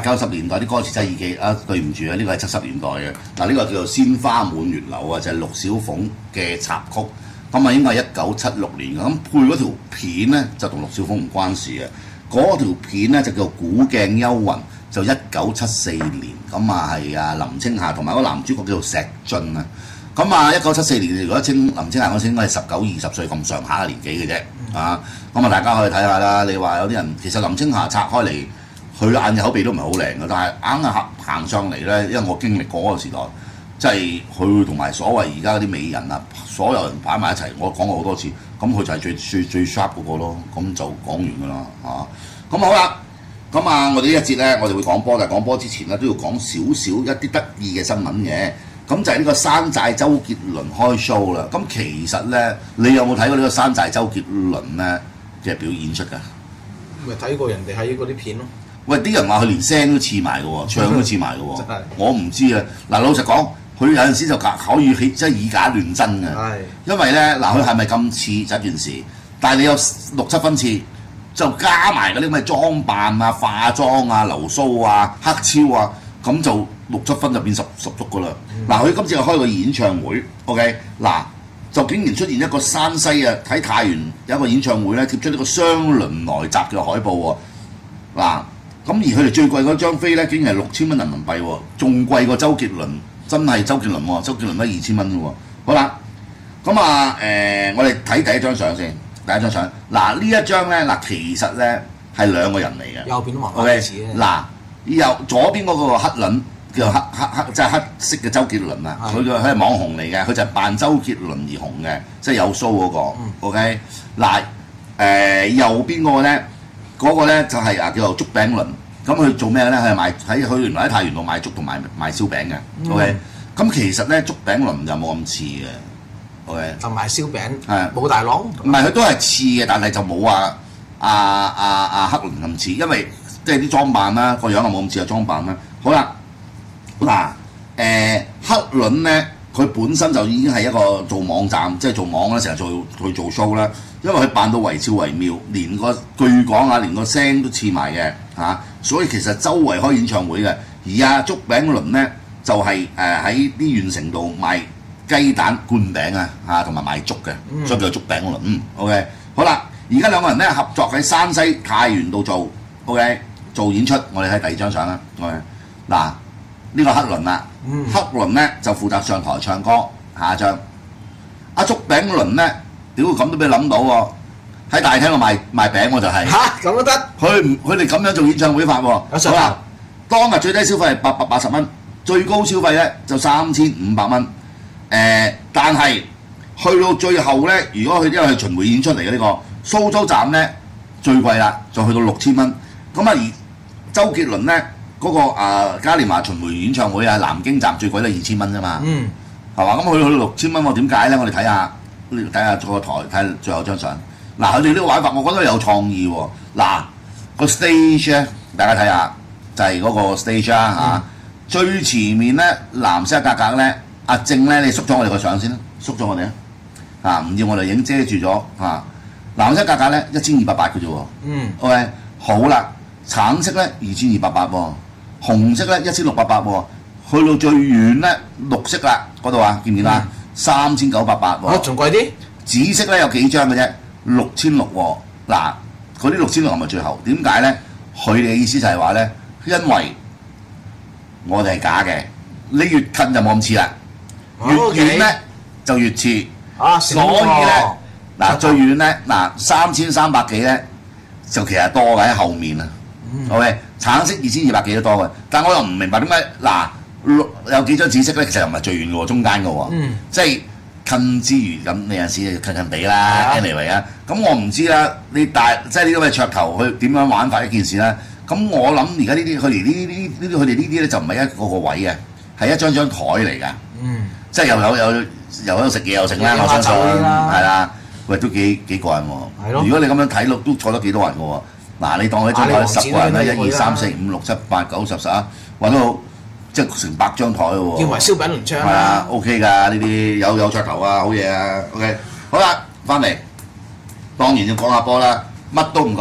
90年代啲歌詞真係易記啊！對唔住啊，呢個係70年代嘅嗱，呢個叫做《鮮花滿月樓》啊，就係陸小鳳嘅插曲。咁啊，應該係1976年嘅。咁配嗰條片咧就同陸小鳳唔關事嘅。嗰條片咧就叫《古鏡幽魂》，就1974年。咁啊係啊林青霞同埋嗰個男主角叫做石俊啊。咁啊1974年，如果林青霞嗰時應該係19、20歲咁上下嘅年紀嘅啫。啊，咁啊大家可以睇下啦。你話有啲人其實林青霞拆開嚟，佢眼口鼻都唔係好靚嘅，但係硬係行上嚟咧，因為我經歷過嗰個時代。即係佢同埋所謂而家嗰啲美人啊，所有人擺埋一齊，我講過好多次，咁佢就係最 sharp 嗰個咯，咁就講完㗎啦嚇。咁好啦，咁啊，我哋呢一節咧，我哋會講波，但係講波之前咧都要講少少一啲得意嘅新聞嘅。咁就係呢個山寨周杰倫開 show 啦。咁其實咧，你有冇睇過呢個山寨周杰倫咧嘅表演出㗎？ 咪睇過人哋喺嗰啲片咯。 喂，啲人話佢連聲都似埋嘅喎，唱都似埋嘅喎。我唔知啊。嗱，老實講。佢有陣時就可以即係以假亂真嘅，因為咧嗱，佢係咪咁似就一件事，但係你有6、7分似，就加埋嗰啲咁嘅裝扮啊、化妝啊、流蘇啊、黑超啊，咁就6、7分就變十足㗎啦。嗱，佢今次又開個演唱會 ，OK， 嗱就竟然出現一個山西啊，喺太原有一個演唱會咧，貼出呢個雙輪來襲嘅海報喎。嗱，咁而佢哋最貴嗰張飛咧，竟然係6000蚊人民幣喎，仲貴過周杰倫。真係周杰倫喎，周杰倫都2000蚊嘅喎。好啦，咁啊我哋睇第一張相先。第一張相，嗱呢一張咧，嗱其實咧係2個人嚟嘅。 右邊都麻麻似嘅。 嗱，右左邊嗰個黑輪叫黑即係黑色嘅周杰倫啊，佢係網紅嚟嘅，佢就係扮周杰倫而紅嘅，即係有 show 嗰個。OK， 嗱右邊嗰個咧，嗰個咧就係叫做竹餅倫。咁佢做咩咧？佢係佢原來喺太原度賣粥同賣燒餅嘅。OK， 咁其實咧竹餅倫就冇咁似嘅。OK， 就賣燒餅， 係冇大郎。唔係佢都係似嘅，但係就冇黑倫咁似，因為即係啲裝扮啦，個樣又冇咁似嘅裝扮啦。好啦，嗱黑倫咧，佢本身就已經係一個做網站，即係做網啦，成日去做 show 啦。因為佢扮到惟肖惟妙，連個據講啊，連個聲都似埋嘅嚇，所以其實周圍開演唱會嘅。而竹餅倫咧就係喺啲縣城度賣雞蛋灌餅啊嚇，同埋賣粥嘅，所以叫竹餅倫。OK， 好啦，而家2個人咧合作喺山西太原度做 OK 做演出。我哋睇第2張相啦。OK， 嗱呢個黑倫啦，黑倫咧就負責上台唱歌。下一張，竹餅倫咧。屌咁都俾你諗到喎！喺大廳度賣餅我就係嚇咁都得。 佢哋咁樣做演唱會法喎。好啦，當日最低消費係880蚊，最高消費咧就3500蚊。但係去到最後咧，如果佢因為係巡迴演出嚟嘅呢個蘇州站咧最貴啦，就去到6000蚊。咁啊而周杰倫咧嗰個嘉年華巡迴演唱會啊，南京站最貴都2000蚊啫嘛。係嘛？咁去到6000蚊，我點解咧？我哋睇下。睇下個台，睇最後張相。嗱，佢哋呢個玩法，我覺得有創意喎。嗱，個 stage 咧，大家睇下，就係嗰個 stage 啦嚇。最前面咧，藍色格格咧，阿正咧，你縮咗我哋個相先啦，縮咗我哋啊，唔要我哋影遮住咗嚇。藍色格格咧1288嘅啫喎。OK， 好啦，橙色咧2288喎，紅色咧1688喎，去到最遠咧綠色啦，嗰度啊，見唔見啊？3988喎， 仲貴啲。 紫色咧有幾張嘅啫，6600喎。嗱，嗰啲6600係咪最後？點解咧？佢哋嘅意思就係話咧，因為我哋係假嘅，你越近就冇咁似啦，越遠咧就越似。所以咧，嗱最遠咧，嗱3300幾咧，就其實多嘅喺後面啊。OK， 橙色2200幾都多嘅，但我又唔明白點解嗱。有幾張紫色咧，其實又唔係最遠嘅喎，中間嘅喎，即係近之餘咁，你有時近近地啦 ，anyway 啊，咁我唔知啦，你即係呢個嘅噱頭，佢點樣玩法一件事啦。咁我諗而家呢啲佢哋呢啲咧就唔係一個位嘅，係一張台嚟㗎，即係又有食嘢又食啦，我相信係啦，喂都幾過癮喎。如果你咁樣睇落都坐得幾多人嘅喎，嗱你當佢張台10個人啦，1、2、3、4、5、6、7、8、9、10、11，揾到。即係成100張台喎， 叫埋燒餅輪槍係啊 ，OK 㗎，呢啲有噱頭啊，好嘢啊 ，OK， 好啦，翻嚟當然要講下波啦，乜都唔講，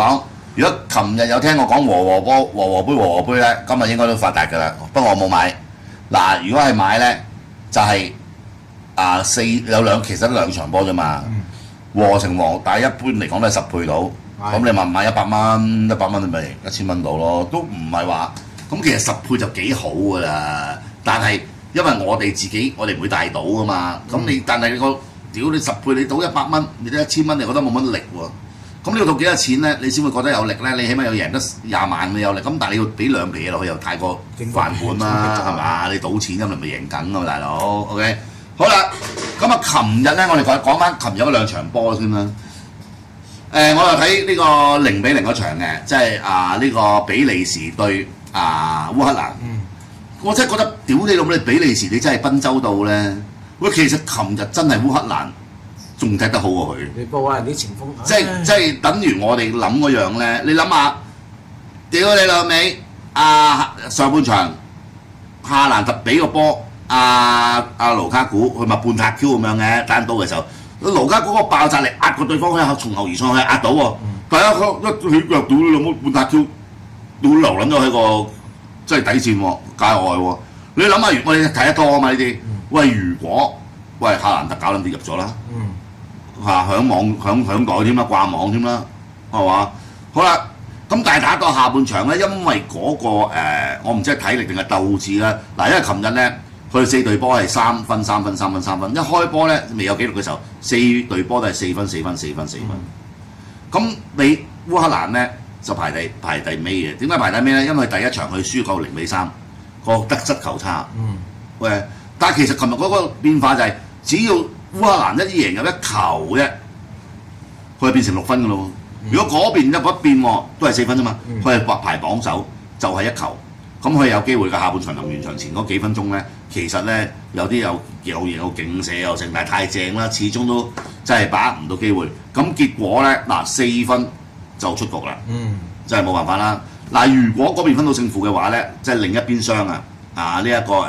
如果琴日有聽我講和杯咧，今日應該都發達㗎啦。不過我冇買。嗱，如果係買咧，就係、其實兩場波啫嘛。和成和，但係一般嚟講都係10倍到。咁你話買100蚊，你咪1000蚊到咯，都唔係話。咁其實10倍就幾好㗎啦。但係因為我哋自己，我哋唔會大賭㗎嘛。咁但係屌你10倍，你賭100蚊，你得1000蚊，你覺得冇乜力喎。咁你要賭幾多錢咧？你先會覺得有力咧？你起碼有贏得20萬你有力。咁但係你要俾兩皮嘢落去又太過飯碗啦，係嘛？你賭錢咁你咪贏緊㗎嘛，大佬。OK， 好啦，咁啊，琴日咧我哋講翻琴日嗰兩場波先啦。我又睇呢個0-0嗰場嘅，即係呢個比利時對烏克蘭。我真係覺得屌你老母！你比利時你真係賓州到咧。喂，其實琴日真係烏克蘭仲踢得好過佢。 你波啊！人啲前鋒， 即係等於我哋諗嗰樣咧。你諗下，屌你老味！上半場夏蘭特俾個波，盧卡古佢咪半塔 Q 咁樣嘅單刀嘅時候，盧卡古個爆炸力壓過對方，佢從後而上去壓到喎。但係一起腳屌你老母半塔 Q， 屌流撚咗喺個即係底線喎，界外喎。你諗下，我哋睇得多啊嘛呢啲。喂，如果夏蘭特搞撚啲入咗啦，響網響袋添啦，掛網添啦，係嘛？好啦，咁但係打到下半場咧，因為嗰、我唔知係體力定係鬥志啦。嗱，因為琴日咧，佢哋4隊波係3分，一開波咧未有紀錄嘅時候，4隊波都係4分。咁你烏克蘭咧就排第尾嘅。點解排第尾咧？因為第一場佢輸夠0-3，個得失球差。喂！但係其實琴日嗰個變化就係，只要烏克蘭一贏入1球啫，佢就變成6分㗎咯。如果嗰邊一變喎，都係4分啫嘛，佢係排榜首，就係1球。咁佢有機會嘅下半場臨完場前嗰幾分鐘咧，其實咧有啲有勁射又成，但係太正啦，始終都真係把握唔到機會。咁結果咧4分就出局啦，真係冇辦法啦。嗱，如果嗰邊分到勝負嘅話咧，即係另一邊廂呢一個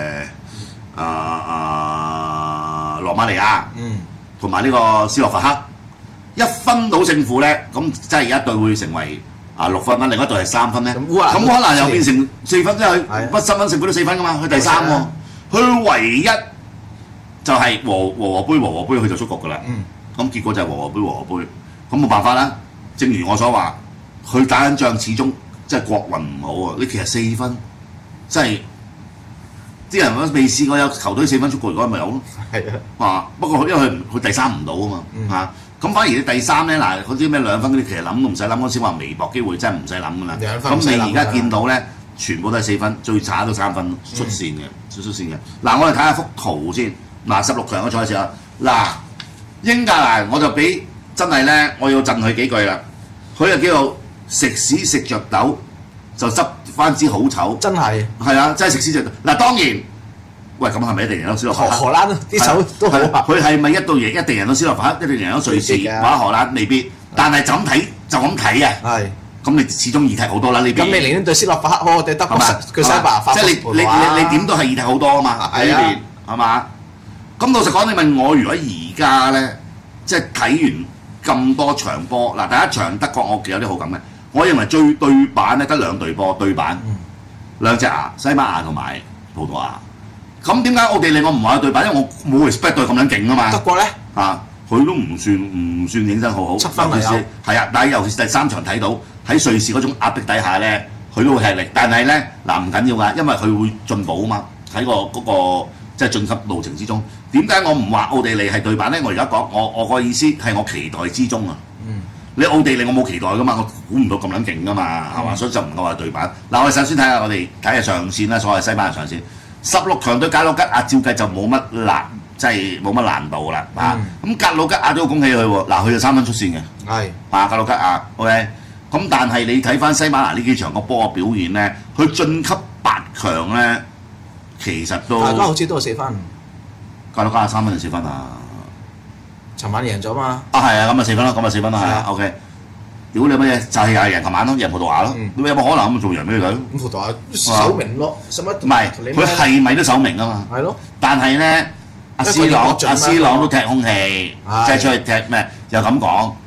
羅馬尼亞，同埋呢個斯洛伐克，一分到勝負咧，咁即係有一隊會成為6分啦，另一隊係3分咧。咁可能又變成4分，即係不3分勝負都4分噶嘛，佢第3喎。佢唯一就係和杯，佢就出局噶啦。咁結果就係和杯，咁冇辦法啦。正如我所話，佢打緊仗始終即係國運唔好啊！你其實4分，真係。啲人未試過有球隊4分出局，嗰咪有咯。係啊。不過因為佢第3唔到啊嘛。咁反而你第3咧，嗱嗰啲咩2分嗰啲，其實諗都唔使諗。嗰陣時話微博機會真係唔使諗噶啦。咁你而家見到咧，全部都係4分，最差都3分出線嘅，出線嘅。嗱，我哋睇下幅圖先。嗱，16強嘅賽事啊。嗱，英格蘭我就俾真係咧，我要贈佢幾句啦。佢就叫做食屎食着豆，就執翻支好醜，真係係啊！真係食屎食嗱，當然，喂咁係咪一定贏到斯洛伐克？荷蘭啲手都好啊！佢係咪一定贏到斯洛伐克，一定贏到瑞士或者荷蘭？未必，但係就咁睇啊！係咁，你始終易踢好多啦呢邊。咁你嚟緊對斯洛伐克，我對德國佢西班牙即係你點都係易踢好多啊嘛！喺呢邊係嘛？咁老實講，你問我如果而家咧，即係睇完咁多場波嗱，第一場德國我有啲好感嘅。我認為最對版咧得2隊波對版，2隻牙，西班牙同埋葡萄牙。咁點解奧地利我唔話對版？因為我冇 expect 到咁樣勁啊嘛。德國咧佢都唔算認真好，7分係啊，但係尤其是第3場睇到喺瑞士嗰種壓迫底下咧，佢都會吃力。但係咧唔緊要㗎，因為佢會進步啊嘛。喺嗰個即係晉級路程之中，點解我唔話奧地利係對版咧？我而家講我個意思係我期待之中啊。你奧地利我冇期待噶嘛，我估唔到咁撚勁噶嘛，係嘛？所以就唔夠話對版。嗱，我哋首先睇下我哋睇下上線啦，所謂西班牙上線16強對格魯吉亞，照計就冇乜難，即係冇乜難度啦。咁格魯吉亞都要恭喜佢喎，佢就3分出線嘅。係格魯吉亞 OK。咁但係你睇翻西班牙呢幾場個波嘅表現咧，佢晉級8強咧，其實都大家好似都係4分。格魯吉亞3分定4分啊？尋晚贏咗嘛？係啊，咁咪4分咯，係啊 ，OK。屌你乜嘢？就係贏琴晚咯，贏葡萄牙咯。你有冇可能咁做贏俾佢？咁葡萄牙首名咯，使乜？唔係，佢係咪都首名啊嘛？係咯。但係咧，阿斯朗都踢空氣，即係出去踢咩？又咁講，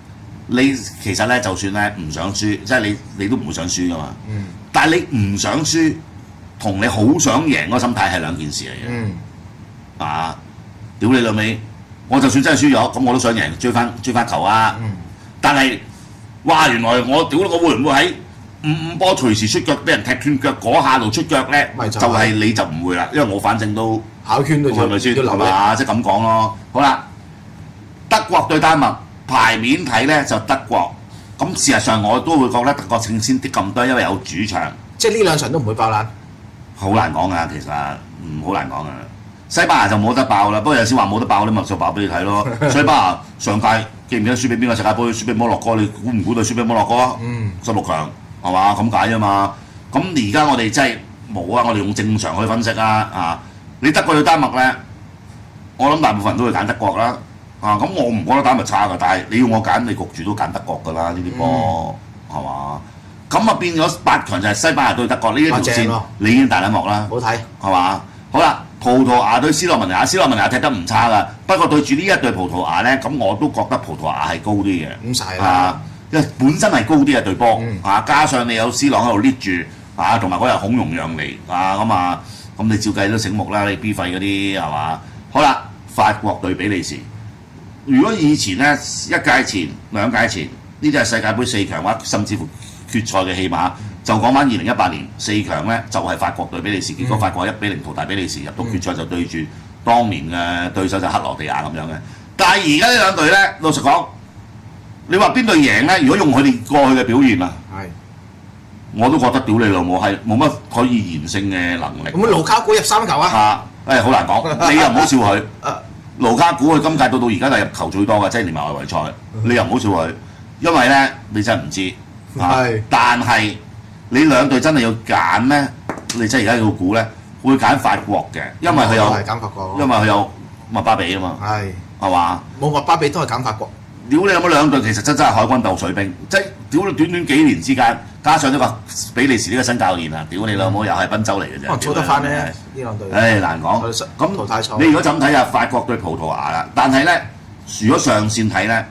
你其實咧就算咧唔想輸，即係你都唔會想輸噶嘛。但係你唔想輸同你好想贏嗰心態係兩件事嚟嘅。屌你老味！我就算真係輸咗，咁我都想贏，追翻球啊！但係，哇！原來我屌我會唔會喺五波隨時出腳俾人踢斷腳嗰下度出腳咧？就係你就唔會啦，因為我反正都考圈都係咪先？係嘛？即係咁講咯。好啦，德國對丹麥牌面睇咧就德國，咁事實上我都會覺得德國勝先啲咁多，因為有主場。 即係呢兩場都唔會爆冷。 好難講㗎，其實好難講㗎。西班牙就冇得爆啦，不過有時話冇得爆，你咪就爆俾你睇咯。西班牙上屆記唔記得輸俾邊個世界盃？輸俾摩洛哥，你估唔估到輸俾摩洛哥啊？16強係嘛？咁解啫嘛。咁而家我哋真係冇啊！我哋用正常去分析啊！你德國對丹麥咧，我諗大部分人都會揀德國啦。咁我唔覺得丹麥差㗎，但係你要我揀，你焗住都揀德國㗎啦。呢啲波係嘛？咁啊變咗8強就係西班牙對德國呢一條線，你已經大粒幕啦。 好睇係嘛？好啦。葡萄牙對斯洛文尼亞，斯洛文尼亞踢得唔差噶，不過對住呢一隊葡萄牙咧，咁我都覺得葡萄牙係高啲嘅。 咁曬啦， 因為本身係高啲嘅隊波，加上你有 C 朗喺度 lift 住，同埋嗰日孔融讓梨，咁你照計都醒目啦，你 B 費嗰啲係嘛？好啦，法國對比利時，如果以前咧1屆前、2屆前，呢啲係世界盃4強或者甚至乎決賽嘅戲碼。就講翻2018年4強咧，就係法國對比利時，結果法國1-0淘汰比利時，入到決賽就對住當年嘅對手就克羅地亞咁樣嘅。但係而家呢兩隊咧，老實講，你話邊隊贏咧？如果用佢哋過去嘅表現啊，我都覺得屌你老母係冇乜可以延勝嘅能力。 咁盧卡古入3球啊？ 好難講，你又唔好笑佢。盧卡古佢今屆到而家係入球最多嘅，即係連埋外圍賽，你又唔好笑佢，因為咧你真係唔知但係。你兩隊真係要揀咧，你真係而家要估咧，會揀法國嘅，因為佢有麥巴比啊嘛，係嘛？ 冇麥巴比都係揀法國。 屌你有冇兩隊其實真係海軍鬥水兵，即係屌你短幾年之間，加上呢個比利時呢個新教練啊，屌你老母又係賓州嚟嘅啫。 可能操得翻咧呢兩隊。 難講。 咁淘汰賽。 你如果就咁睇下法國對葡萄牙啦，但係咧，如果上線睇咧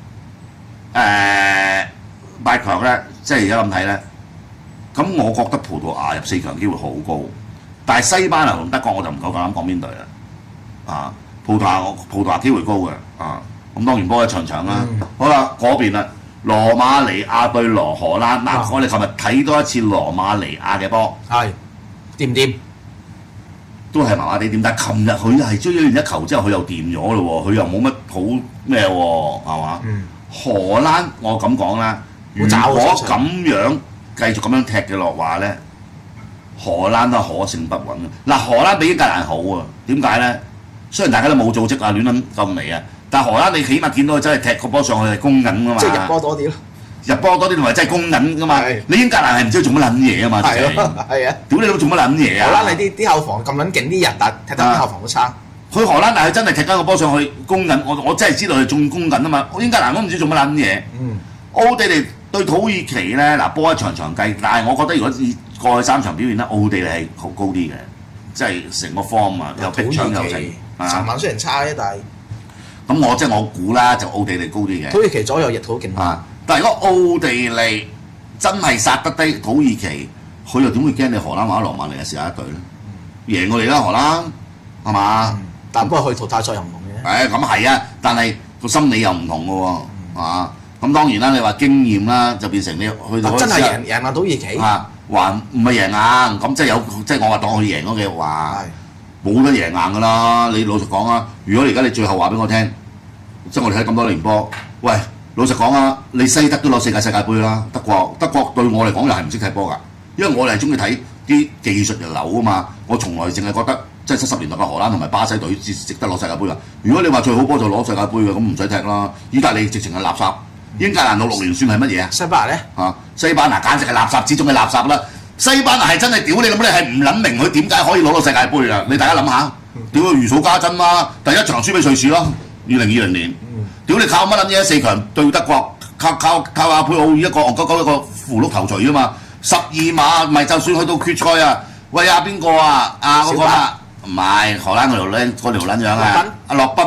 ，8強咧，即係而家咁睇咧。咁我覺得葡萄牙入4強機會好高，但係西班牙同德國我就唔夠膽講邊隊啦。葡萄牙機會高嘅咁當然波一場場啦。好啦，嗰邊啦，羅馬尼亞對荷蘭。嗱，我哋琴日睇多一次羅馬尼亞嘅波， 掂唔掂？ 都係麻麻地掂，但係琴日佢係追咗完一球之後，佢又掂咗咯喎，佢又冇乜好咩喎，係嘛？荷蘭我咁講啦，如果咁樣繼續咁樣踢嘅落話咧，荷蘭都可勝不穩嘅。荷蘭比英格蘭好啊，點解咧？雖然大家都冇組織啊，亂撚咁嚟啊，但係荷蘭你起碼見到佢真係踢個波上去係攻緊㗎嘛。 即係入波多啲咯。入波多啲同埋真係攻緊㗎嘛。你英格蘭係唔知做乜撚嘢啊嘛。 係啊。屌你老做乜撚嘢啊？ 荷蘭你啲後防咁撚勁啲人，但踢得啲後防都差。 佢荷蘭但係真係踢緊個波上去攻緊，我真係知道佢仲攻緊啊嘛。英格蘭都唔知做乜撚嘢。奧地利對土耳其咧，波一場場計，但係我覺得如果以過去3場表現咧，奧地利係好高啲嘅，即係成個 form 啊，又逼搶又成。 尋晚雖然差啫，但係咁我估啦，就奧地利高啲嘅。 土耳其左右翼好勁。 但係如果奧地利真係殺得低土耳其，佢又點會驚你荷蘭或者羅馬尼亞試下一隊咧？贏我哋啦荷蘭，係嘛？ 但不過去淘汰賽又唔同嘅。 咁係啊，但係個心理又唔同嘅喎，咁當然啦，你話經驗啦，就變成你去到真係贏硬土耳其還唔係贏硬，咁即係我話當佢贏咗嘅話，冇得贏硬㗎啦。你老實講啊，如果而家你最後話俾我聽，即係我哋睇咁多年波，喂，老實講啊，你西德都攞世界盃啦，德國對我嚟講又係唔識踢波㗎，因為我哋係中意睇啲技術流啊嘛，我從來淨係覺得即係70年代嘅荷蘭同埋巴西隊至值得攞世界盃㗎。如果你話最好波就攞世界盃嘅，咁唔使踢啦。意大利直情係垃圾。英格蘭6連算係乜嘢啊？ 西班牙咧西班牙簡直係垃圾之中嘅垃圾啦！西班牙係真係屌你咁，你係唔撚明佢點解可以攞到世界盃啊？你大家諗下，屌佢如數家珍啦！第一場輸俾瑞士咯，2020年，屌你靠乜撚嘢4強對德國，靠阿佩奧爾一個戇鳩鳩一個符碌頭槌啊嘛，12碼咪就算去到決賽啊！喂邊個啊？嗰個唔係荷蘭嗰條撚樣啊！阿洛賓啊！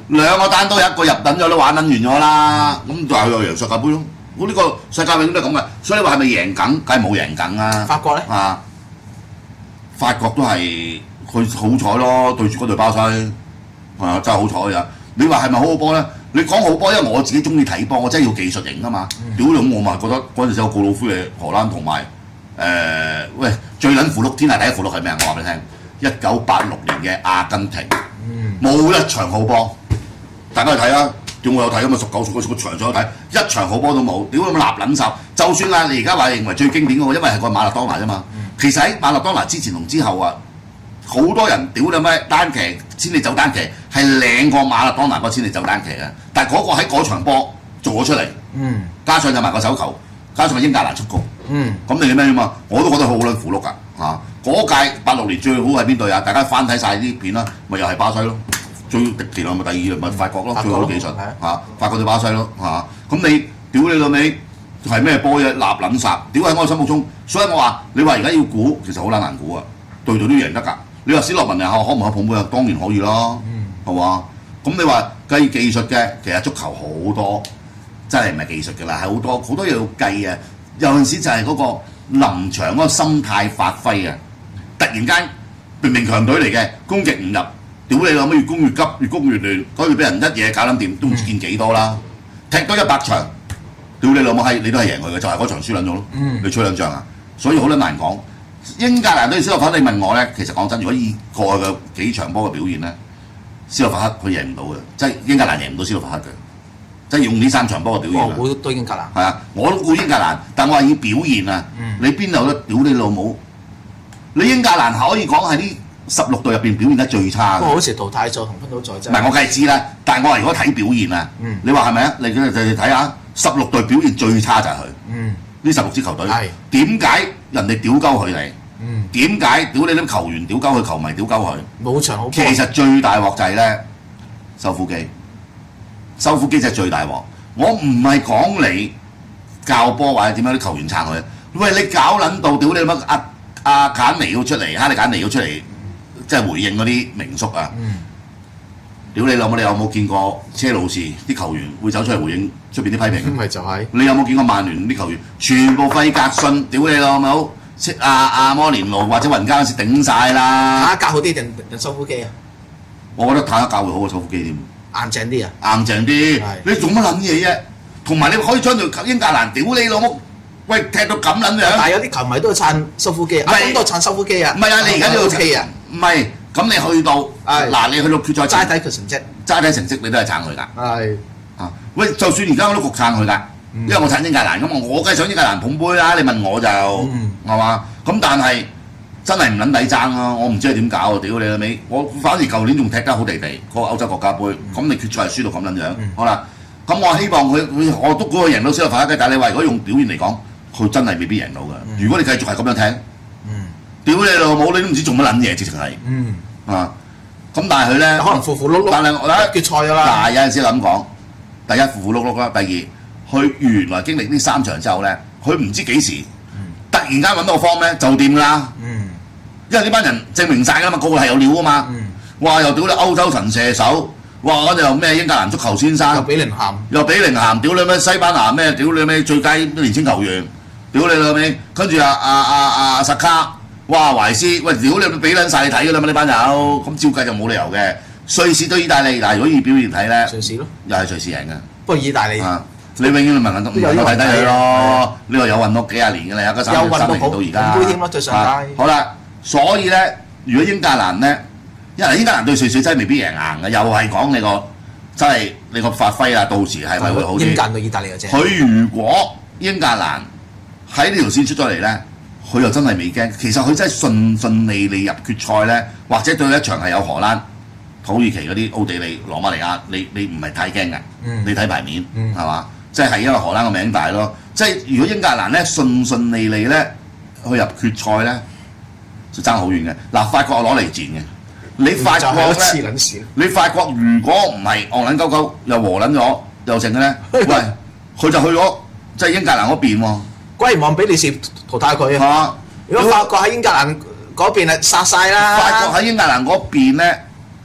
兩個單刀一個入等咗都玩撚完咗啦，咁就係贏世界盃咯。我呢個世界盃都係咁嘅，所以你話係咪贏緊？梗係冇贏緊啊！ 法國咧啊，法國都係佢好彩咯，對住嗰隊巴西係啊，真係好彩啊！你話係咪好好波咧？你講好波，因為我自己中意睇波，我真係要技術型啊嘛。屌你咁，我咪覺得嗰陣時有告魯夫嘅荷蘭同埋喂最撚符碌天下第一符碌係咩啊？我話俾你聽，1986年嘅阿根廷冇一場好波，大家去睇啊！屌我有睇啊嘛，19個場上有睇，一場好波都冇。屌咁立撚手，就算啦，你而家話認為最經典嗰個，因為係個馬勒當拿啫嘛。其實喺馬勒當拿之前同之後啊，好多人屌你咩單騎千里走單騎係靚過馬勒當拿嗰千里走單騎嘅，但係嗰個喺嗰場波做咗出嚟，加上有埋個手球，加上英格蘭出局，咁你咩啊嘛？我都覺得好撚符碌㗎嚇。嗰屆86年最好係邊隊啊？大家翻睇晒啲片啦，咪又係巴西咯。最迪其量咪第二咪法國咯，最好技術嚇，法國對巴西咯嚇。咁你屌你老味係咩波嘢立撚殺？屌喺我心目中，所以我話你話而家要估，其實好難估啊，隊隊都贏得㗎。你話史洛文尼亞可唔可以捧杯啊？當然可以咯，係嘛？咁你話計技術嘅，其實足球好多真係唔係技術㗎啦，係好多嘢要計啊。有陣時就係嗰個臨場嗰個心態發揮啊！突然間明明強隊嚟嘅，攻擊唔入。屌你老母越攻越急，越攻越亂，可以俾人一嘢搞撚掂，都唔知見幾多啦！踢多100場，屌你老母閪，你都係贏佢嘅，就係嗰場輸撚咗咯。你吹兩仗啊！所以好撚難講。英格蘭對斯洛伐克，你問我咧，其實講真，如果以過去嘅幾場波嘅表現咧，斯洛伐克佢贏唔到嘅，即係英格蘭贏唔到斯洛伐克嘅，即係用呢3場波嘅表現。 我估都英格蘭。 係啊，我都估英格蘭，但我話以表現啊，你邊有得屌你老母？你英格蘭可以講係啲16隊入邊表現得最差嘅。 不過好似淘汰賽同分組賽真係。 唔係我梗係知啦，但係我話如果睇表現啊，你話係咪啊？你睇下16隊表現最差就係佢。呢16支球隊。係。點解人哋屌鳩佢哋？點解屌你啲球員屌鳩佢，球迷屌鳩佢？ 冇場好波。 其實最大鑊就係咧收腹機，收腹機就係最大鑊。我唔係講你教波或者點樣啲球員撐佢，喂你搞撚到屌你乜阿簡尼要出嚟，哈利簡尼要出嚟。即係回應嗰啲名宿啊！屌你老母！你有冇見過車路士啲球員會走出嚟回應出邊啲批評？ 咪就係。你有冇見過曼聯啲球員全部費格遜？屌你老母！阿摩連奴或者雲加嗰時頂曬啦！ 坦克好啲定收腹機啊？ 我覺得坦克教會好過收腹機添。 硬淨啲啊！ 硬淨啲。你做乜撚嘢啫？同埋你可以將條英格蘭屌你老母！喂，踢到咁撚樣！ 但係有啲球迷都係撐收腹機啊！咁多撐收腹機啊！ 唔係啊！你而家呢度 OK 啊？唔係，咁你去到嗱，你去到決賽， 齋睇佢成績， 齋睇成績，你都係撐佢㗎。 係啊，喂，就算而家我都焗撐佢㗎，因為我撐英格蘭咁嘛，我梗係想英格蘭捧杯啦。你問我就係嘛？咁但係真係唔撚抵爭啊！我唔知係點搞啊！屌你老味，我反而舊年仲踢得好地地嗰個歐洲國家杯，咁你決賽係輸到咁撚樣，好啦。咁我希望佢，我都估佢贏到斯洛伐克嘅，但係你話如果用表現嚟講，佢真係未必贏到嘅。如果你繼續係咁樣踢。屌你老母！你都唔知做乜撚嘢，直情係咁但係佢咧， 可能符符碌碌，但係我覺得決賽㗎啦。 嗱，有陣時咁講，第一符符碌碌啦，第二佢原來經歷呢3場之後咧，佢唔知幾時突然間揾到個方咧就掂啦。因為呢班人證明晒㗎嘛，個個係有料啊嘛。哇！又屌你歐洲神射手，哇！嗰度又咩英格蘭足球先生， 又比寧咸， 屌你咩西班牙咩，屌你咩最佳年青球員，屌你老味，跟住阿薩卡。哇！懷斯，喂，屌你俾撚晒你睇㗎啦嘛！呢班友，咁照計就冇理由嘅。瑞士對意大利，嗱，如果以表現睇咧， 瑞士咯， 又係瑞士贏嘅。 不過意大利， 你永遠唔能夠睇低佢咯。呢個有運到幾廿年㗎啦，有個3年到而家。 杯添咯，最上街。 好啦，所以咧，如果英格蘭咧，因為英格蘭對瑞士真係未必贏硬嘅，又係講你個真係你個發揮啊，到時係咪會好啲？ 英格蘭對意大利嘅啫。 佢如果英格蘭喺呢條線出咗嚟咧？佢又真係未驚，其實佢真係順利入決賽咧，或者對一場係有荷蘭、土耳其嗰啲奧地利、羅馬尼亞，你唔係太驚嘅，你睇牌面係嘛？即係因為荷蘭個名大咯。即係如果英格蘭咧順利咧去入決賽咧，就爭好遠嘅。嗱，法國攞嚟賤嘅，你法國咧，你法國如果唔係戇撚鳩鳩又和撚咗又剩嘅咧，喂，佢就去咗即係英格蘭嗰邊喎。 龜望比利時淘汰佢啊！如果法國喺英格蘭嗰邊啊，殺晒啦！ 法國喺英格蘭嗰邊咧，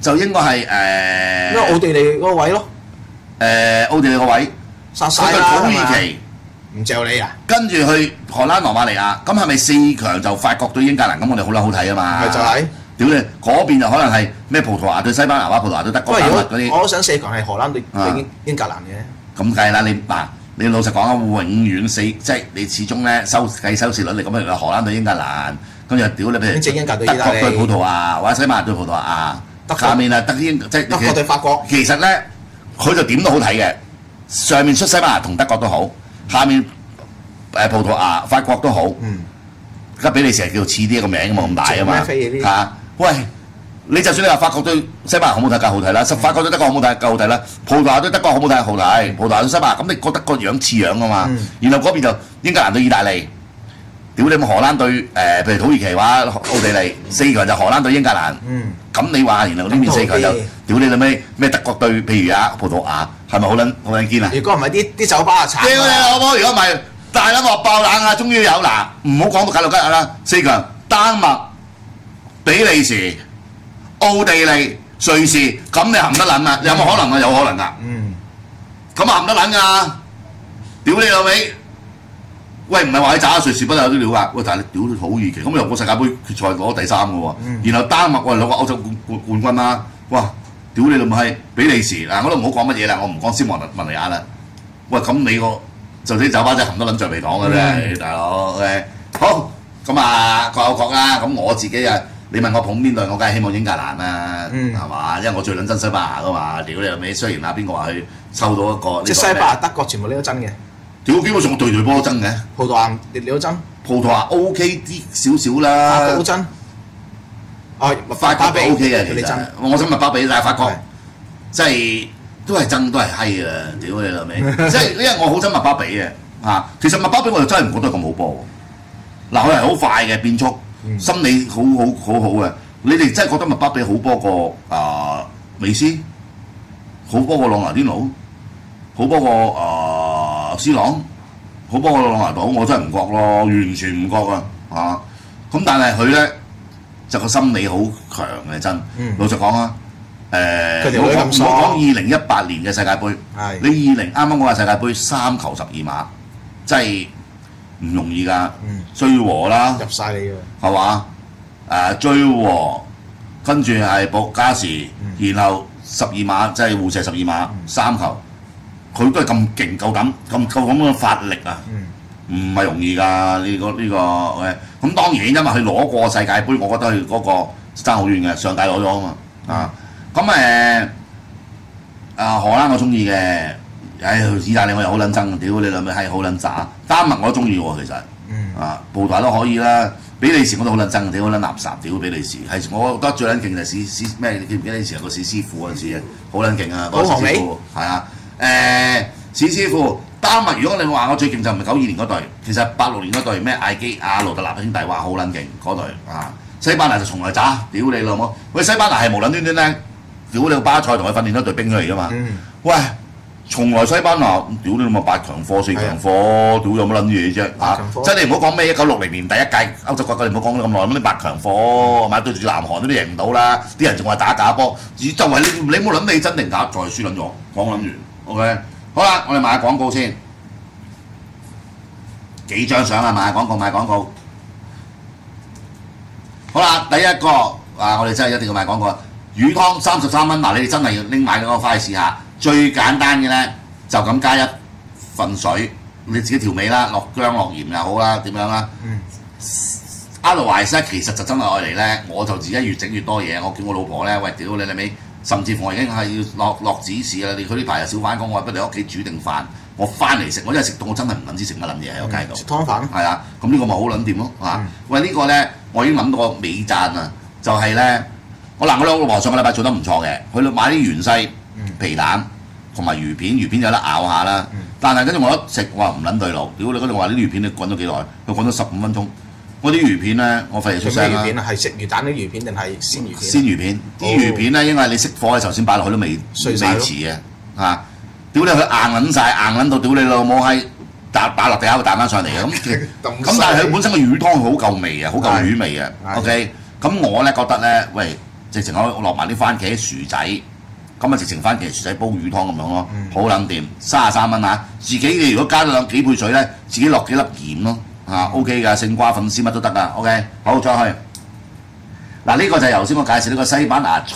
就應該係因為奧地利嗰個位咯， 奧地利個位，佢對殺晒啦， 土耳其， 唔就你啊？ 跟住去荷蘭羅馬尼亞，咁係咪4強就法國對英格蘭？咁我哋好撚好睇啊嘛！ 咪就係。 屌你嗰邊就可能係咩葡萄牙對西班牙，葡萄牙對德國、丹麥嗰啲。 我都想4強係荷蘭對英格蘭嘅。 咁計啦，你老實講啊，永遠即係你始終咧計收視率，你咁樣荷蘭對英格蘭，跟住屌你譬如德國對葡萄牙，或者西班牙對葡萄牙，下面啊德國對法國。 其實咧佢就點都好睇嘅，上面出西班牙同德國都好，下面葡萄牙、法國都好。而家比利時係叫做似啲個名冇咁大啊嘛嚇。喂，你就算你話法國對西班牙好唔好睇，梗係好睇啦；法國對德國好唔好睇，夠好睇啦；葡萄牙對德國好唔好睇，好睇；葡萄牙對西班牙，咁你覺得個樣似樣啊嘛？然後嗰邊就英格蘭對意大利，屌你冇荷蘭對譬如土耳其話奧地利，4強就荷蘭對英格蘭。咁你話然後呢邊4強就屌你老味咩德國對譬如葡萄牙，係咪好撚堅啊？ 如果唔係啲酒吧啊慘。 屌你老母！如果唔係大粒鑊爆冷啊，終於有嗱，唔好講到解到吉啦，4強丹麥、比利時、奧地利、瑞士，咁你含得撚啊？有冇可能啊？有可能㗎。咁含得撚㗎？屌你老味！喂，唔係話你渣瑞士不有啲料㗎？喂，但係你屌土耳其，咁又個世界盃決賽攞第3嘅喎。然後丹麥攞個歐洲冠軍啦。哇！屌你老母係比利時嗱，我都唔好講乜嘢啦，我唔講斯莫文尼亞啦。喂，咁你個就啲酒吧真係含得撚著未講嘅啫，大佬。好，咁啊各有各啦。咁我自己啊。你問我捧邊隊，我梗係希望英格蘭啦，係嘛？因為我最撚憎西班牙噶嘛，屌你老味！雖然邊個話佢抽到一個， 即係西班牙、德國全部你都真嘅。 屌，基本上我隊波都真嘅。 葡萄牙你都真。 葡萄牙 OK 啲少少啦。 法國都真。 法國都 OK 嘅，其實我想麥巴比，但係法國即係都係真都係閪嘅，屌你老味！即係因為我好憎麥巴比嘅嚇，其實麥巴比我又真係唔覺得咁好波喎。嗱，佢係好快嘅變速。心理好嘅，你哋真係覺得麥巴比好波過美斯，好波過朗拿甸奴，好波過C朗，好波過朗拿度，我真係唔覺咯，完全唔覺啊！咁但係佢咧就個心理好強嘅真。老實講啊，唔好講2018年嘅世界盃，你啱啱嗰個世界盃3球12碼，真係唔容易㗎，追和啦， 入晒你㗎， 係嘛？追和，跟住係博加時，然後12碼，即係互射12碼3球，佢都係咁勁，夠膽咁嘅發力啊！唔係容易㗎，呢個咁當然因為佢攞過世界盃，我覺得佢嗰個爭好遠嘅，上屆攞咗啊嘛咁荷蘭我中意嘅。意大利我又好撚憎，屌你兩味係好撚渣。丹麥我都中意喎，其實葡萄牙都可以啦。比利時我都好撚憎，屌好撚垃圾，屌比利時係我覺得最撚勁就係史咩？你記唔記得以前有個史師傅嗰陣時好撚勁啊！嗰個史師傅係啊史師傅。丹麥如果你話我最勁就唔係92年嗰隊，其實86年嗰隊咩艾基亞、盧特納兄弟話好撚勁嗰隊西班牙就從來渣，屌你老母！喂，西班牙係無撚端端咧，屌你個巴塞同佢訓練咗隊兵出嚟㗎嘛？喂！從來西班牙屌你咁啊8強貨4強貨，屌有乜撚嘢啫嚇！即係你唔好講咩1960年第一屆歐洲國家，你唔好講咁耐，咁你8強貨，咪對住南韓都贏唔到啦！啲人仲話打假波，就係你冇諗你真定假，再輸撚咗，講撚完 OK。好啦，我哋賣下廣告先，幾張相啊？賣下廣告，賣廣告。好啦，第一個我哋真係一定要賣廣告，魚湯33蚊，嗱你哋真係要拎買嗰個翻去試下。最簡單嘅咧，就咁加一份水，你自己調味啦，落薑落鹽又好啦，點樣啦？Otherwise 其實就真係愛嚟咧，我就自己越整越多嘢。我叫我老婆咧，喂屌你尾，甚至乎我已經係要落指示啦。佢呢排又少翻工，我不如喺屋企煮定飯，我翻嚟食。我因為食到我真係唔撚知食乜撚嘢喺個街度。食湯飯。係啊，咁呢個咪好撚掂咯喂，呢個咧我已經諗到個美讚啊，就係咧我兩個老婆上個禮拜做得唔錯嘅，佢買啲芫茜。皮蛋同埋魚片有得咬下啦，但係跟住我一食，我話唔撚對路，屌你嗰度話啲魚片你滾咗幾耐？佢滾咗15分鐘。嗰啲魚片咧，我費事出聲啦。咩魚片啊？係食魚蛋啲魚片定係鮮魚片？鮮魚片，啲魚片咧，因為你熄火嘅時候先擺落去都未遲嘅屌你佢硬撚晒，硬撚到屌你老母閪，打落地下會彈翻上嚟嘅咁。咁但係佢本身個魚湯好夠味嘅，好夠魚味嘅。OK，咁我咧覺得咧，喂。 直情可以落埋啲番茄薯仔，咁啊直情番茄薯仔煲魚湯咁樣咯，好撚掂，33蚊啊！自己你如果加兩幾倍水咧，自己落幾粒鹽咯，OK 㗎，勝瓜粉絲乜都得㗎，OK， 好再去。嗱呢個就係頭先我介紹呢個西班牙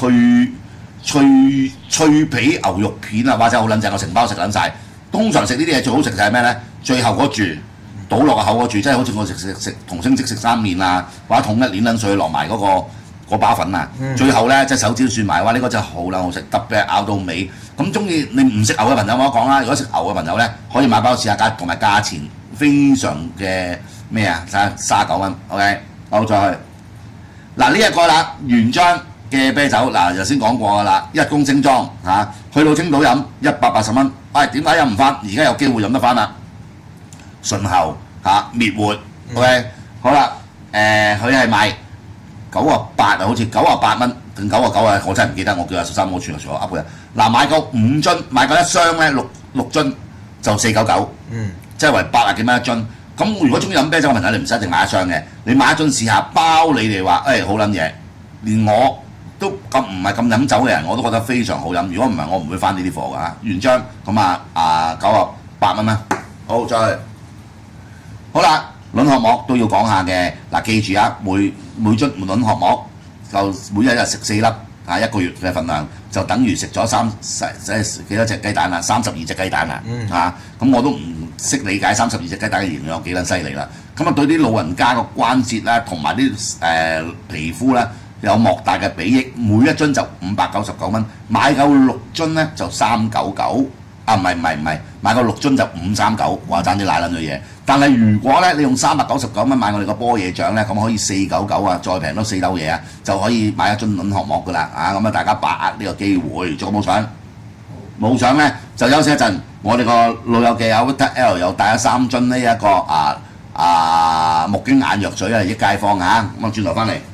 脆皮牛肉片啊，或者好撚正，我成包食撚晒。通常食呢啲嘢最好食就係咩咧？最後嗰注倒落個口嗰注，即係好似我食同星即食生麵啊，或者統一攣撚水落埋嗰包粉啊，最後咧即係手指算埋，哇！呢個真係好撚好食，特別係咬到尾。咁中意你唔食牛嘅朋友我講啦，如果食牛嘅朋友咧，可以買包試下價，同埋價錢非常嘅咩啊，39蚊 ，OK， 好再去。嗱呢一個啦，原裝嘅啤酒，嗱頭先講過㗎啦，1公升裝去到青島飲180蚊，點解飲唔翻？而家有機會飲得翻啦，順喉滅活 ，OK， 好啦，佢係賣98啊，好似98蚊定99啊，我真係唔記得，我叫阿13冇全部噏嘅。嗱買個5樽，買個一箱咧六樽就499，即係為80幾蚊一樽。咁如果中意飲啤酒嘅朋友，你唔使一定買一箱嘅，你買一樽試下，包你哋話好撚嘢，連我都咁唔係咁飲酒嘅人，我都覺得非常好飲。如果唔係，我唔會翻呢啲貨㗎原裝咁98蚊啦。好再去，好啦，卵殼膜都要講下嘅。嗱記住啊，每樽卵殼膜就每一日食4粒1個月嘅份量，就等於食咗幾多隻雞蛋啦？32隻雞蛋啦咁我都唔識理解32隻雞蛋嘅營養有幾撚犀利啦。咁啊對啲老人家個關節啦，同埋啲皮膚啦，有莫大嘅裨益。每一樽就599蚊，買夠6樽咧就399。唔係，買個6樽就539，話爭啲奶撚咗嘢。但係如果咧你用399蚊買我哋個波野醬咧，咁可以499啊，再平多4兜嘢啊，就可以買一樽卵殼膜噶啦咁啊大家把握呢個機會。仲有冇搶？冇搶咧就休息一陣。我哋個老友記阿 Victor L 又帶咗3樽呢一個木經眼藥水啊，益街坊咁啊轉頭翻嚟。